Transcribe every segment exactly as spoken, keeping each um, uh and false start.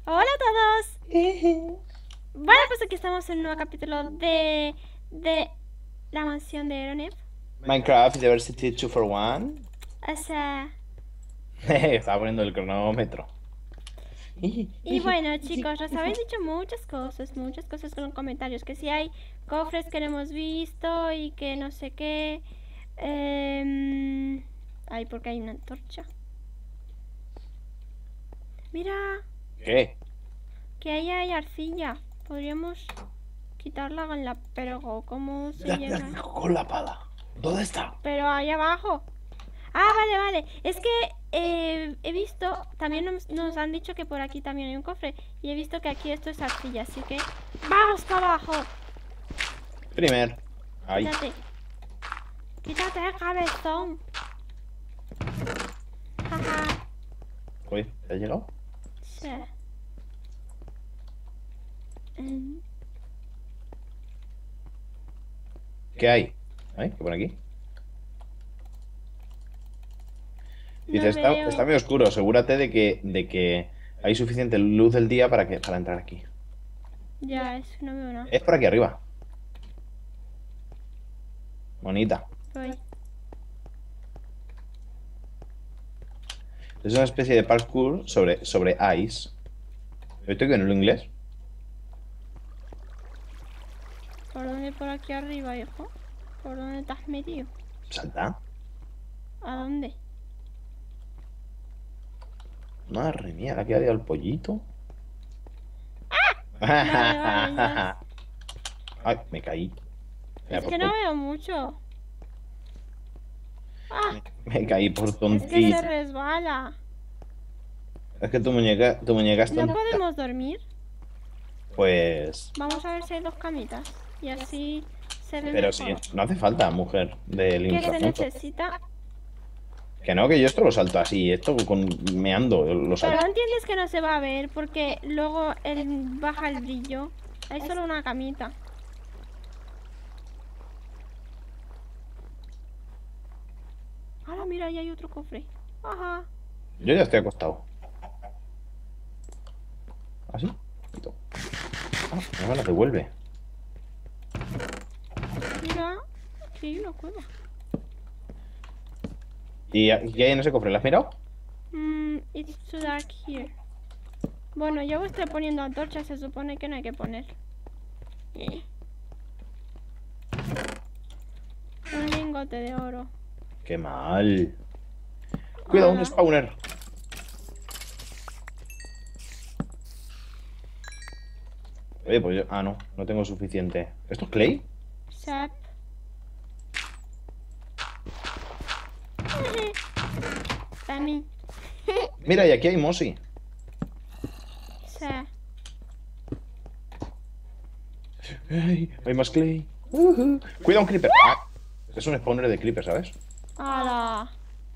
Hola a todos. Bueno, pues aquí estamos en un nuevo capítulo de, de la mansión de Aeronef. Minecraft Diversity dos for one. O sea, Estaba poniendo el cronómetro. y bueno chicos, nos habéis dicho muchas cosas, muchas cosas con los comentarios. Que si hay cofres que no hemos visto y que no sé qué. Eh, ay, porque hay una antorcha. Mira, ¿Qué? que ahí hay arcilla. Podríamos quitarla con la... Pero ¿cómo se La, la- llega? con la pala. ¿Dónde está? Pero ahí abajo. Ah, vale, vale. Es que eh, he visto, también nos, nos han dicho que por aquí también hay un cofre. Y he visto que aquí esto es arcilla, así que... ¡Vamos para abajo! Primer. Ay. Quítate. Quítate el cabezón. Jaja. Uy, ¿te has llegado? Sí. Mm, ¿Qué hay? ¿Ay? ¿Qué pone aquí? Dice, No está, veo. está muy oscuro. Asegúrate de que, de que hay suficiente luz del día para, que, para entrar aquí. Ya, es que no veo nada. Es por aquí arriba. Bonita. Voy. Es una especie de parkour sobre, sobre ice. ¿Estoy en el inglés? ¿Por dónde? Por aquí arriba, hijo. ¿Por dónde te has metido? Salta. ¿A dónde? Madre mía, la que ha liado el pollito. Vale, vale, ya. Ay, me caí. Mira, Es por que no ton- veo mucho. ¡Ah! Me caí por Es que se tontito. resbala. Es que tu muñeca, tu muñeca es ¿No tonta. podemos dormir? Pues. Vamos a ver si hay dos camitas. Y así se ve Pero sí, mejor. no hace falta, mujer, del ¿Qué se inframundo. necesita? Que no, que yo esto lo salto así, esto con meando, lo Pero salto. no entiendes que no se va a ver porque luego el, baja el brillo. Hay solo una camita. Ahora mira, ahí hay otro cofre. Ajá. Yo ya estoy acostado. ¿Así? Ah, no me la devuelve. Mira, aquí hay una cueva. ¿Y a- qué hay en ese cofre? ¿Lo has mirado? Mm, it's too dark here. Bueno, yo estoy poniendo antorchas, se supone que no hay que poner. Eh. Un lingote de oro. Qué mal. Cuidado, un Ala. spawner. Oye, pues yo... Ah, no, no tengo suficiente. ¿Esto es clay? Sap. Para mí. Mira, y aquí hay mosi. Sa. Ay, hay más clay. Ujú. Cuida un creeper. Ah, es un spawner de creeper, ¿sabes? Ala.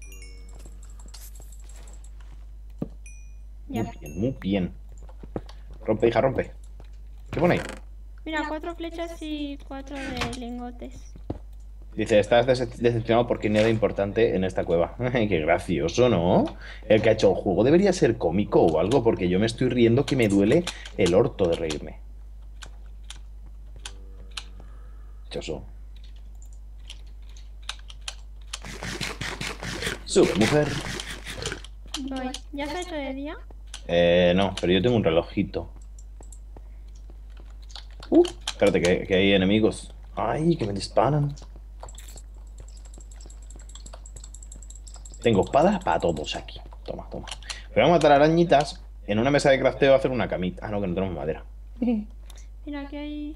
Ya. Muy bien, muy bien. Rompe, hija, rompe. ¿Qué pone ahí? Mira, cuatro flechas y cuatro de lingotes. Dice, estás dece- decepcionado porque no hay nada importante en esta cueva. Ay, qué gracioso, ¿no? El que ha hecho el juego debería ser cómico o algo, porque yo me estoy riendo que me duele el orto de reírme. Choso. Sube, mujer. Voy. ¿Ya se ha hecho de día? Eh, no, pero yo tengo un relojito. Uh, espérate, que, que hay enemigos. Ay, que me disparan. Tengo espadas para todos aquí. Toma, toma. Pero vamos a matar arañitas en una mesa de crafteo a hacer una camita. Ah, no, que no tenemos madera. Mira, aquí hay...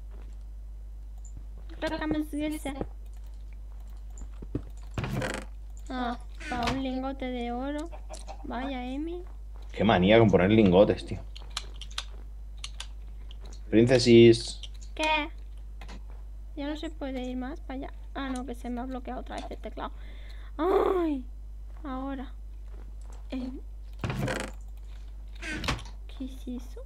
otra camiseta. Ah, para un lingote de oro. Vaya, Emi. Qué manía con poner lingotes, tío. Princesis. ¿Qué? Ya no se puede ir más para allá. Ah, no, que se me ha bloqueado otra vez el teclado. ¡Ay! Ahora. Eh, ¿Qué es eso?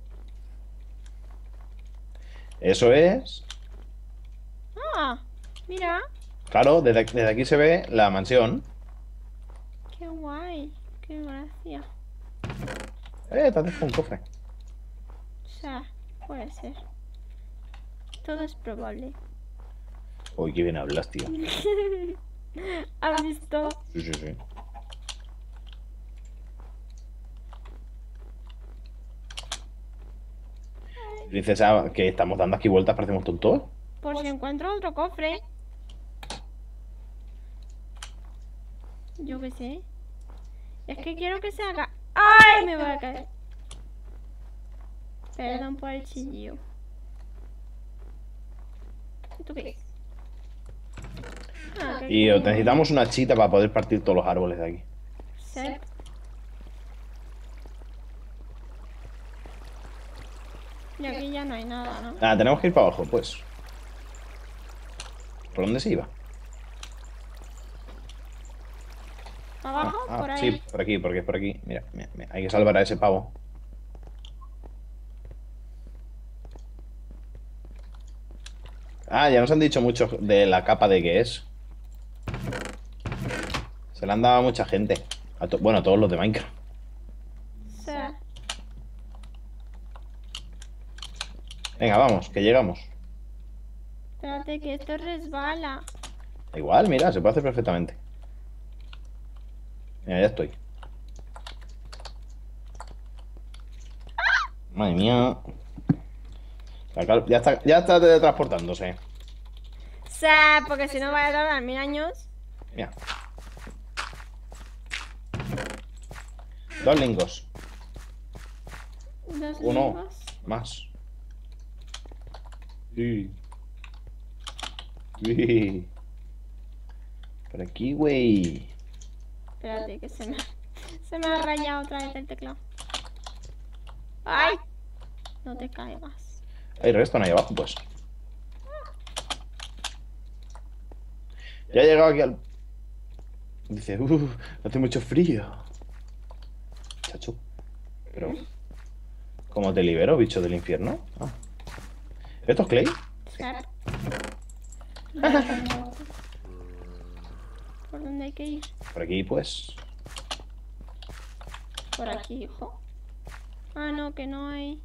Eso es. Ah, mira. Claro, desde, aquí- desde aquí se ve la mansión. Qué guay. Qué gracia. Eh, te has dejado un cofre. O sea, puede ser. Todo es probable. Uy, qué bien hablas, tío. ¿Has visto? Sí, sí, sí. Princesa, que estamos dando aquí vueltas, parecemos tontos. Por si encuentro otro cofre. Yo qué sé. Es que quiero que se haga. ¡Ay! Me voy a caer. Perdón por el chillido. ¿Tú qué? Ah, que Y aquí- necesitamos una chita para poder partir todos los árboles de aquí. Sí. Y aquí ya no hay nada, ¿no? Ah, tenemos que ir para abajo, pues. ¿Por dónde se iba? Abajo, Ah, por ah, ahí. sí, por aquí, porque es por aquí. Mira, mira, mira, hay que salvar a ese pavo. Ah, ya nos han dicho mucho de la capa de que es. Se la han dado a mucha gente. A to- bueno, a todos los de Minecraft. Sí. Venga, vamos, que llegamos. Espérate que esto resbala. Da igual, mira, se puede hacer perfectamente. Mira, ya estoy. Madre mía. Acá- Ya está, ya está teletransportándose. Sí, porque si no vaya a tardar mil años. Mira. Dos lingos. Dos Uno lingos. más. Sí. Sí. Por aquí, güey. Espérate que se me, se me ha rayado otra vez el teclado. ¡Ay! No te caigas. Hay restos ahí abajo, pues. Ya he llegado aquí al... Dice, uff, hace mucho frío. Chacho. Pero... ¿Cómo te libero, bicho del infierno? Ah. ¿Esto es Clay? Claro. ¿Por dónde hay que ir? Por aquí, pues. Por aquí, hijo. Ah, no, que no hay.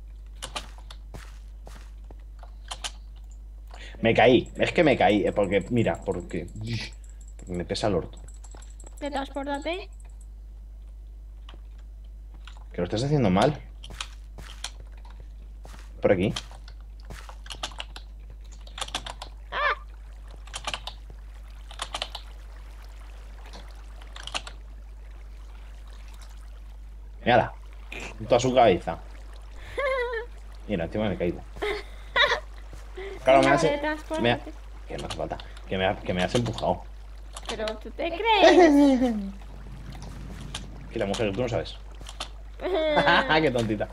Me caí. Es que me caí. eh, Porque, mira, porque... porque me pesa el orto. Teletranspórtate. Que lo estás haciendo mal. Por aquí. Mírala. Junto a su cabeza. Mira, encima me he caído. Claro, me Venga, has... Me ha- teletranspórtate. Que no hace falta. Que me, ha- que me has empujado. Pero tú te crees. Que la mujer, tú no sabes. Qué tontita.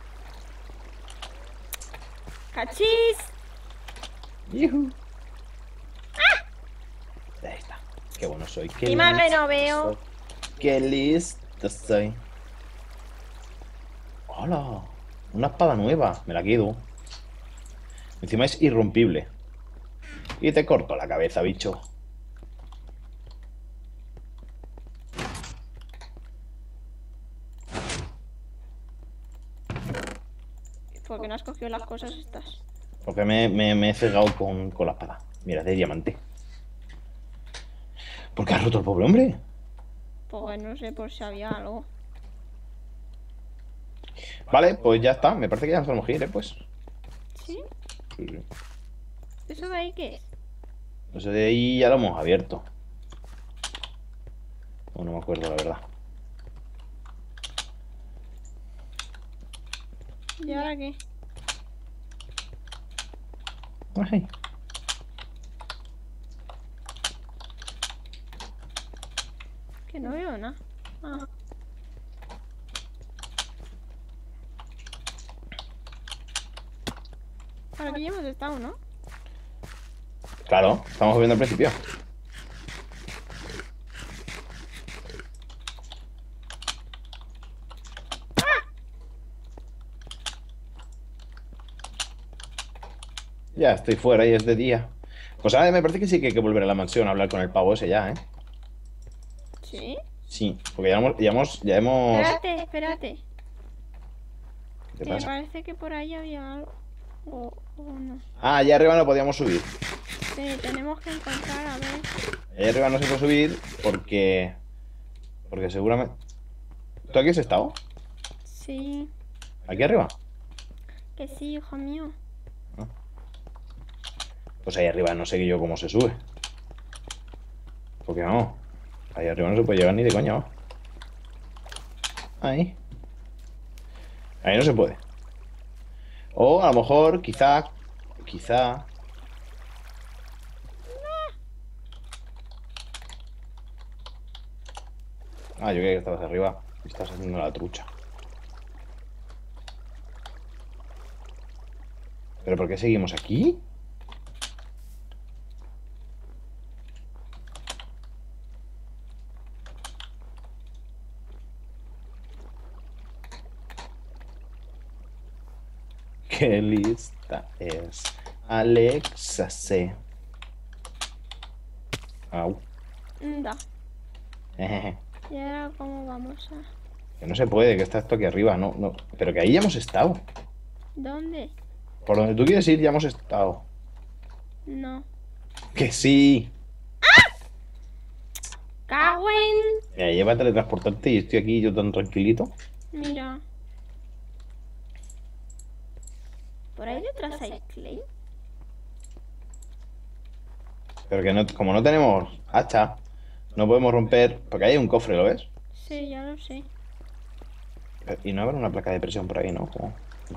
¡Cachis! Yujú. Ahí está. Qué bueno soy. Qué Mi madre listo no veo. soy. Qué listo soy. ¡Hola! Una espada nueva. Me la quedo. Encima es irrompible. Y te corto la cabeza, bicho. ¿Por qué no has cogido las cosas estas? Porque me, me- me he cegado con, con la espada. Mira, de diamante. ¿Por qué has roto el pobre hombre? Pues no sé por si había algo. Vale, pues ya está. Me parece que ya nos podemos ir, ¿eh? Pues. ¿Sí? Sí, sí. ¿Eso de ahí qué es? Eso de ahí ya lo hemos abierto. O no me acuerdo, la verdad. ¿Y ahora qué? Ay. Que no veo nada. Ah. Por aquí ya hemos estado, ¿no? Claro, estamos viendo al principio. Ya estoy fuera y es de día. Pues ahora me parece que sí que hay que volver a la mansión a hablar con el pavo ese ya, ¿eh? ¿Sí? Sí, porque ya hemos... Ya hemos, ya hemos... Espérate, espérate. ¿Qué Me pasa? parece que por ahí había algo. O, o no. Ah, allá arriba no podíamos subir. Sí, tenemos que encontrar, a ver. Allá arriba no se puede subir porque... Porque seguramente... ¿Tú aquí has estado? Sí, ¿Aquí arriba? que sí, hijo mío. Pues ahí arriba no sé yo cómo se sube. Porque no. Ahí arriba no se puede llegar ni de coña, ¿no? Ahí. Ahí no se puede. O a lo mejor, quizá... Quizá... Ah, yo creía que estabas arriba. Y estás haciendo la trucha. ¿Pero por qué seguimos aquí? Qué lista es Alexa C. Au. Da. Jejeje. ¿Y ahora cómo vamos a...? Que no se puede, que está esto aquí arriba, no, no. Pero que ahí ya hemos estado. ¿Dónde? Por donde tú quieres ir ya hemos estado. No. Que sí. ¡Cago en...! Mira, lleva a teletransportarte y estoy aquí yo tan tranquilito. Mira. ¿Por ahí detrás hay clay? Pero que no, como no tenemos hacha, no podemos romper. Porque ahí hay un cofre, ¿lo ves? Sí, ya lo sé. Y no habrá una placa de presión por ahí, ¿no? Como-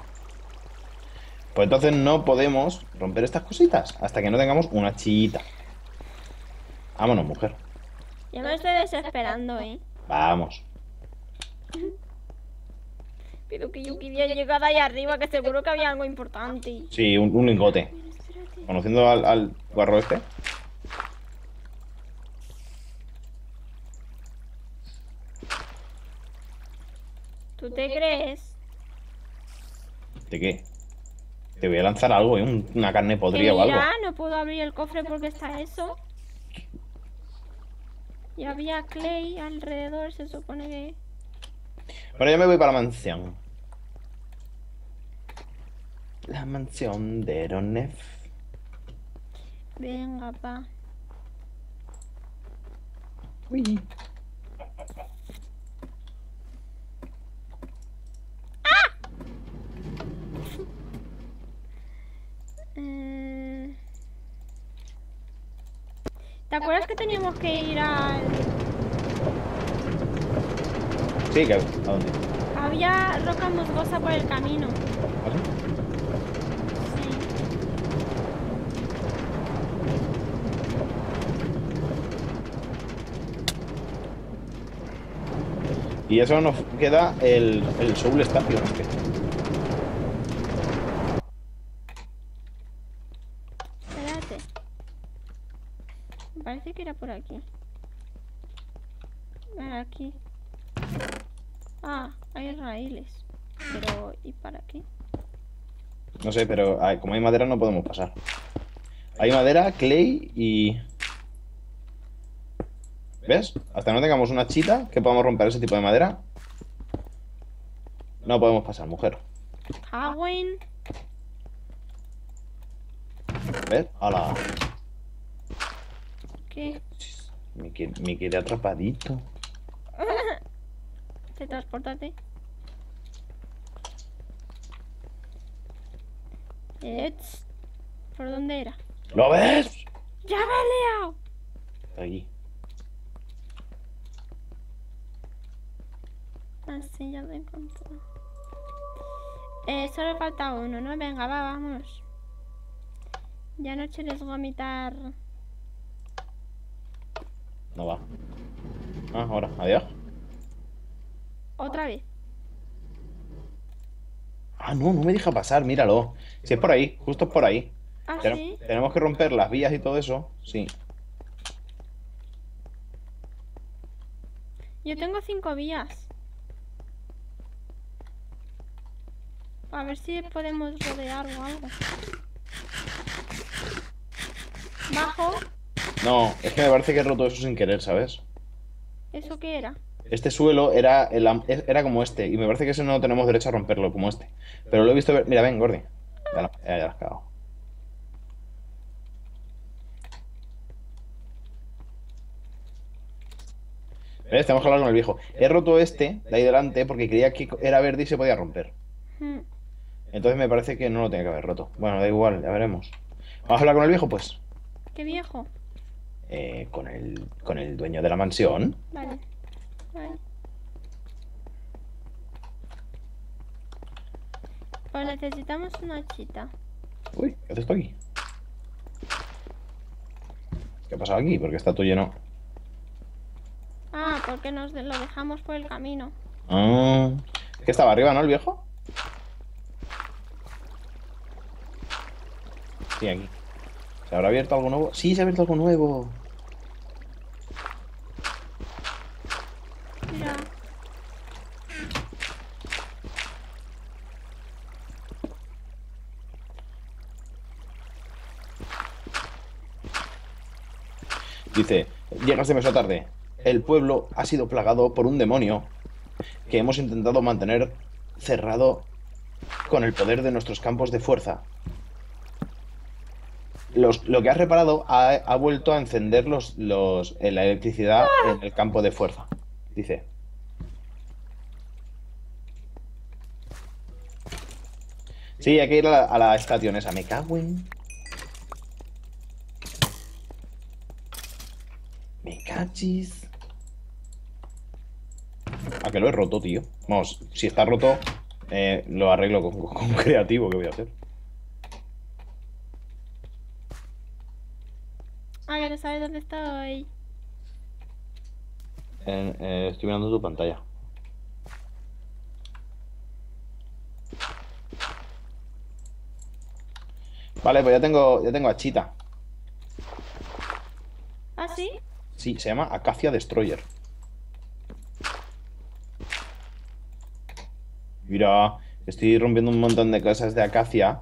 Pues entonces no podemos romper estas cositas hasta que no tengamos una chillita. Vámonos, mujer. Ya me estoy desesperando, ¿eh? Vamos. Pero que yo quería llegar ahí arriba, que seguro que había algo importante. Sí, un, un lingote. Mira, espérate. Conociendo al, al guarro este. ¿Tú te crees? ¿De qué? Te voy a lanzar algo, ¿eh? Un- una carne Que podrida o algo. mira, no puedo abrir el cofre porque está eso. Y había clay alrededor, se supone que... Bueno, yo me voy para la mansión. La mansión de Ronef. Venga, pa. Uy. Eh... ¿Te acuerdas que teníamos que ir al... Sí, que, ¿a dónde? Había roca musgosa por el camino. ¿Ah, sí? Sí. Y eso nos queda el, el Soul Statue, ¿no? Que- Espérate. Me parece que era por aquí. Para aquí. Ah, hay raíles. Pero, ¿y para qué? No sé, pero ay, como hay madera no podemos pasar. Hay madera, clay y... ¿Ves? Hasta no tengamos una chita que podamos romper ese tipo de madera, no podemos pasar, mujer. Hawin. ¿Ves? ¡Hala! ¿Qué? Me, que- me quedé atrapadito. Te transportate. Ets. ¿Por dónde era? ¿Lo ves? ¡Ya me he liado! Aquí. Ah, sí, ya lo he encontrado. Eh, solo falta uno, ¿no? Venga, va, vamos. Ya no quieres vomitar. No va. Ah, ahora, adiós. Otra vez. Ah, no, no me deja pasar, míralo. Si es por ahí, justo es por ahí. ¿Ah, Ten- sí? Tenemos que romper las vías y todo eso. Sí. Yo tengo cinco vías. A ver si podemos rodear o algo. Bajo. No, es que me parece que he roto eso sin querer, ¿sabes? ¿Eso qué era? Este suelo era, el am- era como este. Y me parece que ese no tenemos derecho a romperlo, como este. Pero lo he visto ver. Mira, ven, Gordi. Ya, la- ya, ya la has cagado. ¿Ves? Tenemos que hablar con el viejo. He roto este de ahí delante porque creía que era verde y se podía romper. Mm, Entonces me parece que no lo tenía que haber roto. Bueno, da igual, ya veremos. ¿Vamos a hablar con el viejo, pues? qué viejo. Eh, con el, con el dueño de la mansión. Vale. Vale. Pues necesitamos una chita. Uy, ¿qué haces tú aquí? ¿Qué ha pasado aquí? Porque está todo lleno. Ah, porque nos de- lo dejamos por el camino. Ah, ¿qué estaba arriba, no, el viejo? Sí, aquí. ¿Se habrá abierto algo nuevo? Sí, se ha abierto algo nuevo. Mira. Dice, llegas demasiado tarde. El pueblo ha sido plagado por un demonio que hemos intentado mantener cerrado con el poder de nuestros campos de fuerza. Los- lo que has reparado ha, ha vuelto a encender los, los, eh, la electricidad en el campo de fuerza. Dice. Sí, hay que ir a la, a la estación esa. Me cago en... Me cachis. A que lo he roto, tío. Vamos, si está roto, eh, lo arreglo con, con- con creativo. ¿Qué voy a hacer? Ah, ya no sabes dónde estoy. Eh, eh, estoy mirando tu pantalla. Vale, pues ya tengo, ya tengo a Chita. ¿Ah, sí? Sí, se llama Acacia Destroyer. Mira, estoy rompiendo un montón de cosas de Acacia.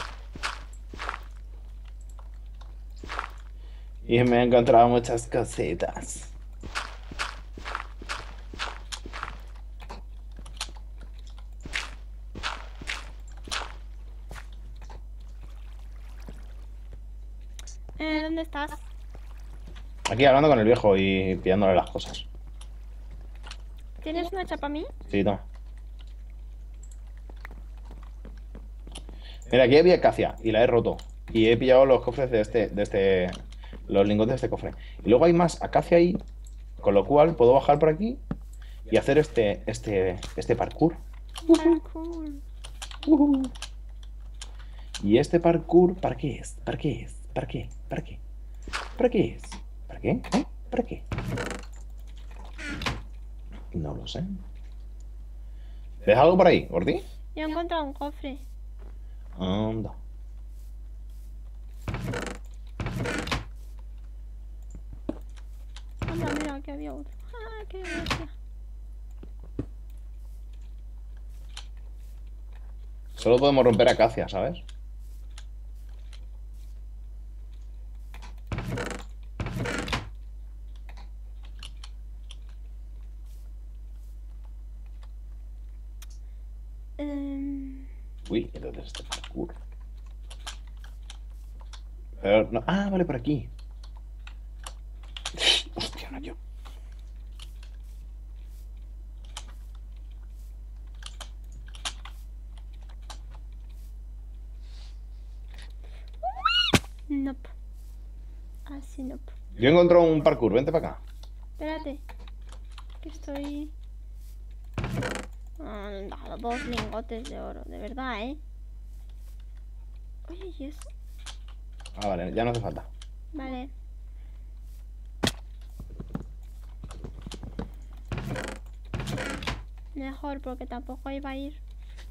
Y me he encontrado muchas cositas. Eh, ¿dónde estás? Aquí hablando con el viejo y pillándole las cosas. ¿Tienes una chapa a mí? Sí, toma. Mira, aquí había Acacia y la he roto. Y he pillado los cofres de este, de este, los lingotes de este cofre. Y luego hay más Acacia ahí, con lo cual puedo bajar por aquí y hacer este, este, este parkour. Parkour. Ujú. Y este parkour, ¿para qué es? ¿Para qué es? ¿Para qué? ¿Para qué? ¿Para qué es? ¿Para qué? ¿Eh? ¿Para qué? No lo sé. ¿Ves algo por ahí, Gordi? Yo he encontrado un cofre. Anda. Anda, mira, aquí había otro. Ah, qué gracia. Solo podemos romper Acacia, ¿sabes? Em, Uy, entonces este parkour. Pero no- Ah, vale, por aquí. Hostia, no yo. nope. Así nope. Yo he encontrado un parkour, vente para acá. Espérate. Que estoy... Ah, han dado dos lingotes de oro. De verdad, ¿eh? Oye, ¿y eso? Ah, vale, ya no hace falta. Vale. Mejor, porque tampoco iba a ir.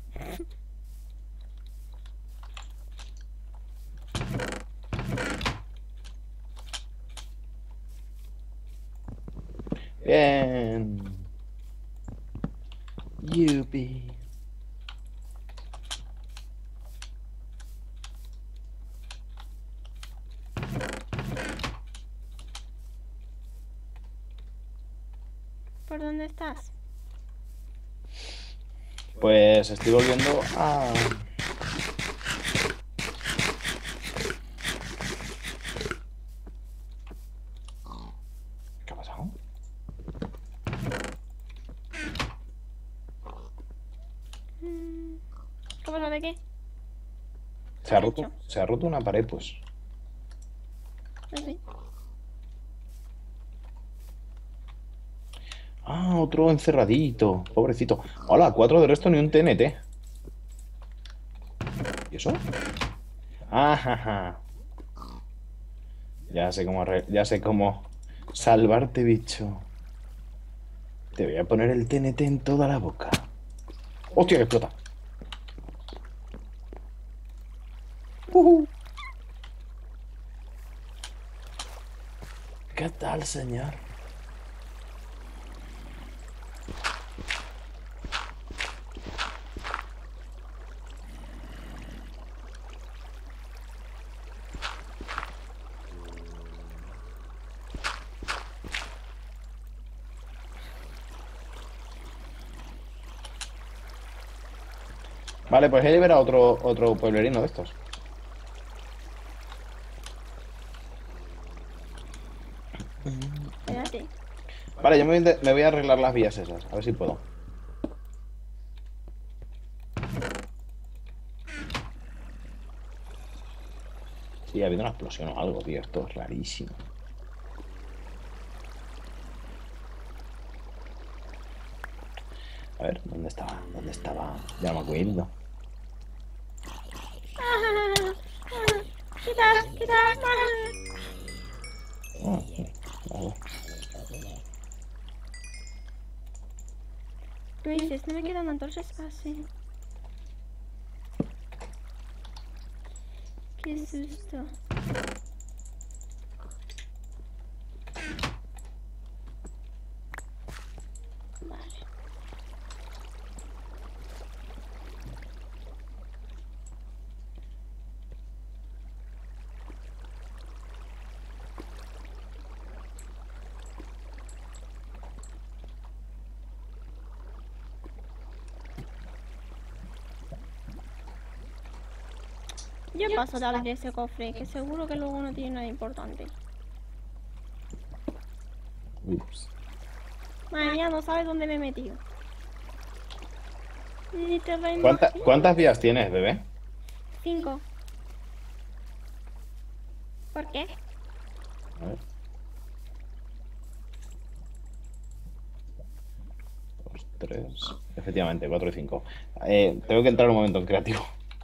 Bien. Yupi. ¿Por dónde estás? Pues estoy volviendo a... ¿Qué ha pasado? ¿Qué pasa de qué? Se ha roto, se ha roto una pared, pues. Así. Ah, otro encerradito. Pobrecito. Hola, cuatro de resto ni un T N T. ¿Y eso? Ah, jaja. Ya sé cómo, arre- ya sé cómo salvarte, bicho. Te voy a poner el T N T en toda la boca. ¡Hostia, que explota! Uh-huh. ¿Qué tal, señor? Vale, pues he liberado otro, otro pueblerino de estos. Espérate. Vale, yo me voy, me voy a arreglar las vías esas. A ver si puedo. Sí, ha habido una explosión o algo, tío. Esto es rarísimo. A ver, ¿dónde estaba? ¿Dónde estaba? Ya me acuerdo. Quita, quita. Ah, vale. ¿Qué dices? No me quedan antorchas casi. Qué susto. Vale. Yo paso de abrir ese cofre, que seguro que luego no tiene nada importante. Ups. Madre mía, no sabes dónde me he metido. Ni te lo ¿Cuánta- imaginas. ¿Cuántas vías tienes, bebé? Cinco. ¿Por qué? A ver. Dos, tres. Efectivamente, cuatro y cinco. Eh, tengo que entrar un momento en creativo.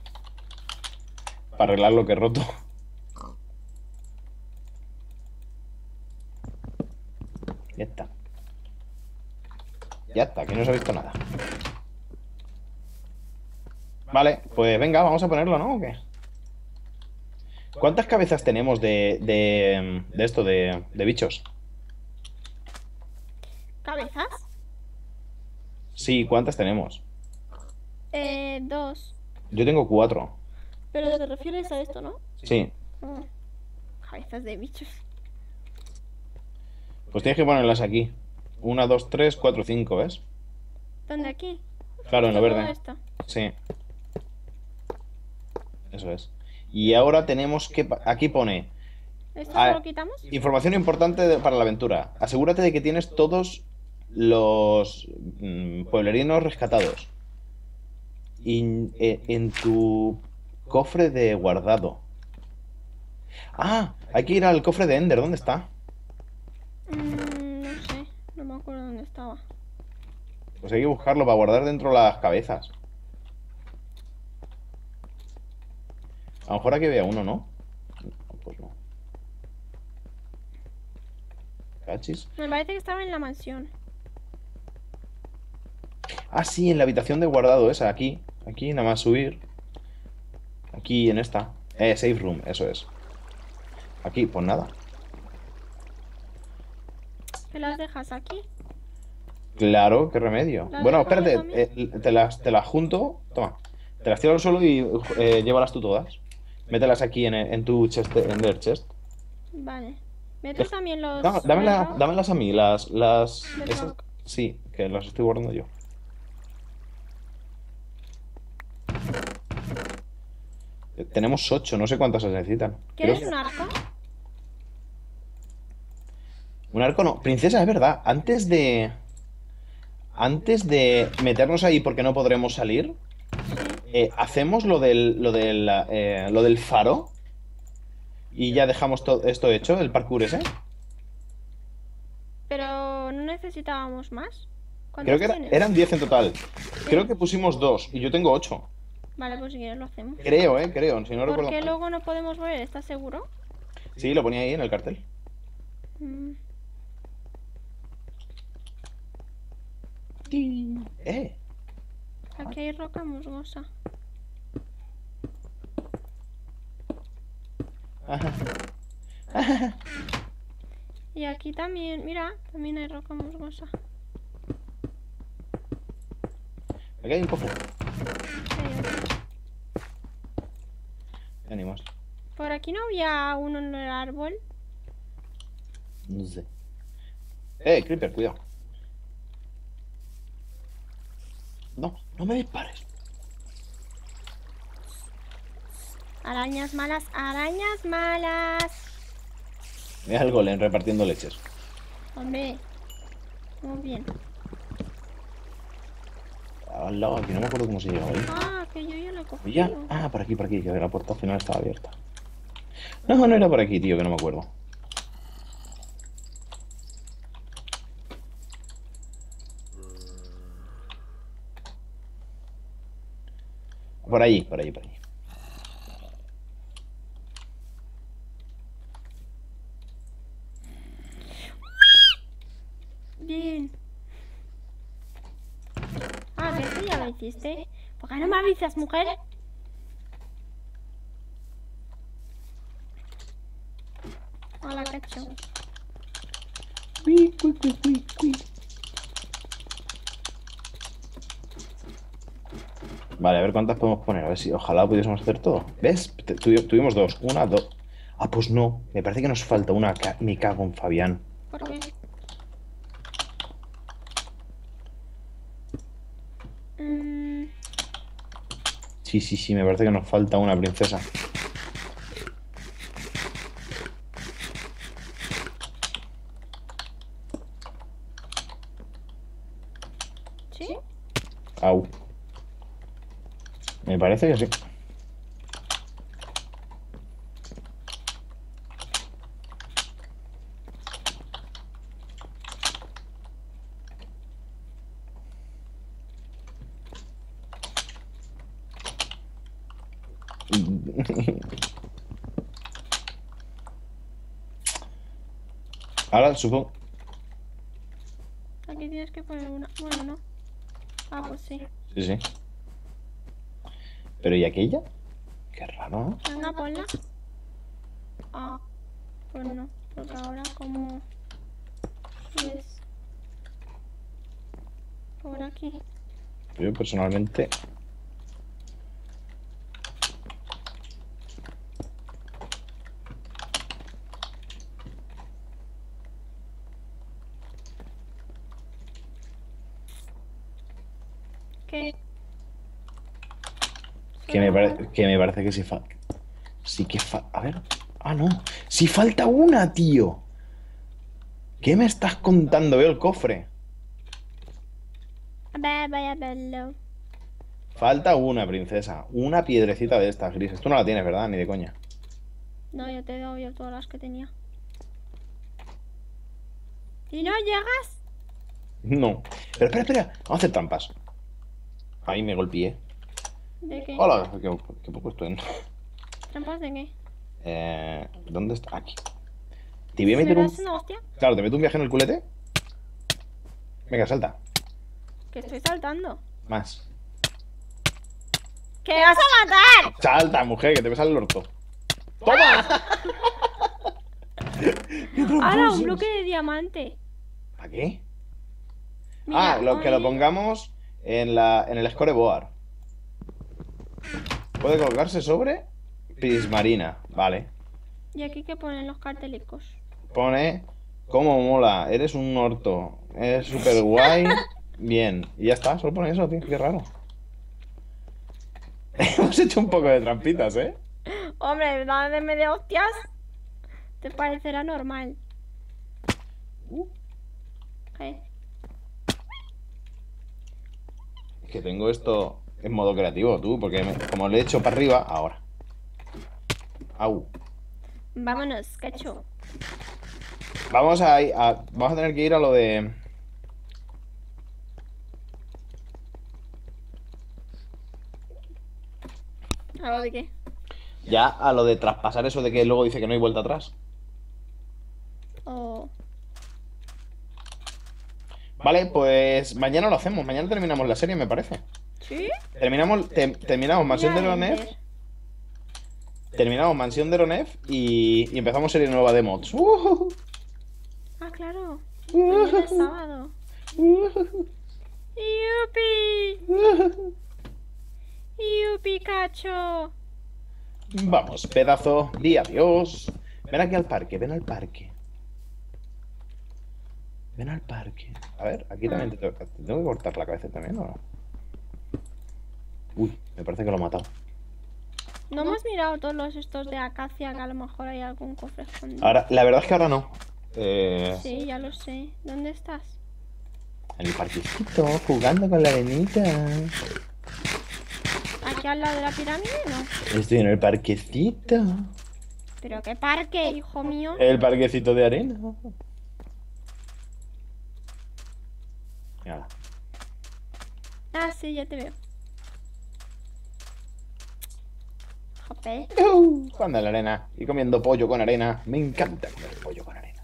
Para arreglar lo que he roto. Ya está. Ya está, aquí no se ha visto nada. Vale, pues venga, vamos a ponerlo, ¿no? ¿O qué? ¿Cuántas cabezas tenemos de, de, de esto, de, de bichos? ¿Cabezas? Sí, ¿cuántas tenemos? Eh, dos. Yo tengo cuatro. Pero te refieres a esto, ¿no? Sí. Oh, cabezas de bichos. Pues tienes que ponerlas aquí. Una, dos, tres, cuatro, cinco, ¿ves? ¿Dónde aquí? Claro, en lo Todo verde. esto. Sí. Eso es. Y ahora tenemos que... pa- Aquí pone... ¿Esto Ah, lo quitamos? información importante de- para la aventura. Asegúrate de que tienes todos los mm, pueblerinos rescatados. Y eh, en tu cofre de guardado. Ah, hay que ir al cofre de Ender. ¿Dónde está? Mm, no sé, no me acuerdo dónde estaba. Pues hay que buscarlo para guardar dentro las cabezas. A lo mejor aquí había uno, ¿no? No, pues no. ¿Cachis? Me parece que estaba en la mansión. Ah, sí, en la habitación de guardado esa, aquí. Aquí, nada más subir. Aquí, en esta. Eh, safe room, eso es. Aquí, pues nada. ¿Me las dejas aquí? Claro, qué remedio. ¿Las Bueno, dejo yo espérate, también? eh, te las, te las junto. Toma. Te las tiro al suelo y eh, llévalas tú todas. Mételas aquí en, en tu chest, en el chest. Vale. ¿Metes también los... Dá- dámela- retro? dámelas a mí, las, las... Del esas- rock. Sí, que las estoy guardando yo. Eh, Tenemos ocho, no sé cuántas se necesitan. Creo ¿Quieres que... un arco? Un arco no. Princesa, es verdad. Antes de... Antes de meternos ahí porque no podremos salir, Sí. eh, hacemos lo del, lo del, eh, lo del faro y ya dejamos todo esto hecho, el parkour ese. Pero no necesitábamos más. Creo ¿Cuántos que era- tienes? eran diez en total. Creo Sí. que pusimos dos y yo tengo ocho. Vale, pues si quieres lo hacemos. Creo, eh, creo, si no ¿Por recuerdo qué mal. luego no podemos volver? ¿Estás seguro? Sí, lo ponía ahí en el cartel. Mm. Eh. Aquí hay roca musgosa. Ajá. Y aquí también, mira, también hay roca musgosa. Aquí hay un cofre. Sí, hay otro. Ya ni más. Por aquí no había uno en el árbol. No sé. Eh, Creeper, cuidado. No, no me dispares. Arañas malas, arañas malas. Mira el golem repartiendo leches. Hombre, muy bien. Al lado, aquí no me acuerdo cómo se llegaba ahí. Ah, que yo ya lo he cogido. ¿Ya? Ah, por aquí, por aquí, que la puerta al final estaba abierta. No, no era por aquí, tío, que no me acuerdo. Por allí, por allí, por allí. Bien. Ah, que esto ya lo hiciste. ¿Por qué no me avisas, mujer? Hola, cacho. Cui, cui, cui, cui, cui. Vale, a ver cuántas podemos poner. A ver si ojalá pudiésemos hacer todo. ¿Ves? Te- tuvi- tuvimos dos. Una, dos. Ah, pues no. Me parece que nos falta una. ca- Me cago en Fabián. ¿Por qué? Mm, Sí, sí, sí, me parece que nos falta una princesa. ¿Sí? Au. Me parece que sí. Ahora supongo. Aquí tienes que poner una. Bueno, no. Ah, pues sí. Sí, sí. Pero ¿y aquella? Qué raro, ¿no? Venga, ponla. Ah, pues no. Porque ahora como... ¿Ves? Por aquí. Yo personalmente. ¿Qué? Que me, pare- que me parece que sí falta. Sí que falta. A ver. Ah, no. Sí falta una, tío. ¿Qué me estás contando? Veo el cofre. A ver, voy a verlo. Falta una, princesa. Una piedrecita de estas grises. Tú no la tienes, ¿verdad? Ni de coña. No, yo te he dado yo todas las que tenía. ¿Y no llegas? No. Pero espera, espera. Vamos a hacer trampas. Ahí me golpeé. ¿De qué? Hola, qué, qué poco estoy. ¿Trampas de qué? Eh, ¿Dónde está? Aquí. Te voy a ¿Me meter un. das una hostia? Claro, te meto un viaje en el culete. Venga, salta. Que estoy saltando. Más. ¡Que vas a matar! Salta, mujer, que te ves al orto. ¡Toma! ¡Qué ¡Hala, tramposos! un bloque de diamante! ¿Para qué? Mira, ah, lo, que lo ahí- pongamos en, la, en el scoreboard. Puede colgarse sobre Prismarina. Vale. Y aquí que ponen los cartelicos. Pone Cómo mola, eres un orto. Es súper guay. Bien. Y ya está, solo pone eso, tío. Qué raro. Hemos hecho un poco de trampitas, ¿eh? Hombre, dame medio hostias. Te parecerá normal. Uh. ¿Qué? Es que tengo esto en modo creativo, tú, porque me- como le he hecho para arriba, ahora. Au. Vámonos, cacho. Vamos a, a- vamos a tener que ir a lo de... ¿Algo de qué? Ya a lo de traspasar eso de que luego dice que no hay vuelta atrás. Oh. Vale, pues mañana lo hacemos. Mañana terminamos la serie, me parece. ¿Sí? Terminamos, te- terminamos Mansión de Mira, Ronef. Ender. Terminamos Mansión de Ronef y, y empezamos serie nueva de mods. Uh, Ah, claro. uh, Mañana es sábado. uh, ¡Yupi! uh. ¡Yupi, cacho! Vamos, pedazo, di adiós. Ven aquí al parque, ven al parque. Ven al parque. A ver, aquí también te tengo, te tengo que cortar la cabeza también, ¿o no? Uy, me parece que lo he matado. No hemos mirado todos los estos de acacia, que a lo mejor hay algún cofre escondido. Ahora, la verdad es que ahora no. Eh, Sí, ya lo sé. ¿Dónde estás? En el parquecito, jugando con la arenita. ¿Aquí al lado de la pirámide? No. Estoy en el parquecito. ¿Pero qué parque, hijo mío? El parquecito de arena. Mira. Ah, sí, ya te veo. Jope. Uh, jugando en la arena y comiendo pollo con arena. Me encanta comer pollo con arena.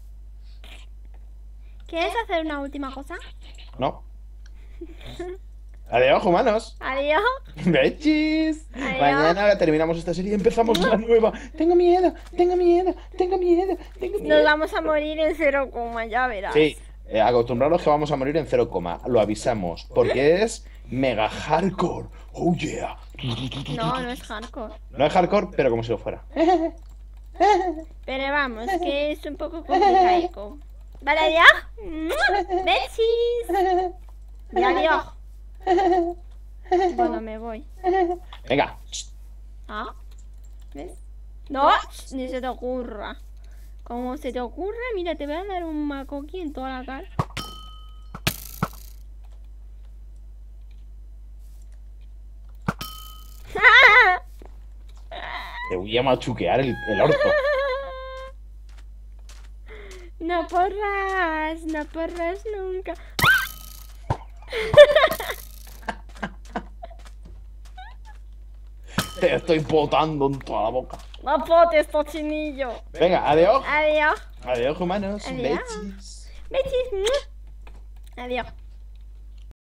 ¿Quieres hacer una última cosa? ¿No? Adiós, humanos. Adiós. Bechis. Adiós. Mañana terminamos esta serie y empezamos la nueva. Tengo miedo, tengo miedo, tengo miedo, tengo miedo. Nos vamos a morir en cero coma, ya verás. Sí, eh, acostumbraros que vamos a morir en cero coma. Lo avisamos. Porque es mega hardcore. Oh yeah. No, no es hardcore. No es hardcore, pero como si lo fuera. Pero vamos, que es un poco complicado. Vale, adiós. Besis. Y adiós. Bueno, me voy. Venga. ¿Ah? ¿Ves? No, ni se te ocurra. Como se te ocurra, mira, te voy a dar un macoqui en toda la cara. Te voy a machuquear el, el orto. No porras, no porras nunca. Te estoy potando en toda la boca. No potes, tochinillo. Venga, adiós. Adiós. Adiós, humanos. Adiós. Bechis. Besis. Adiós.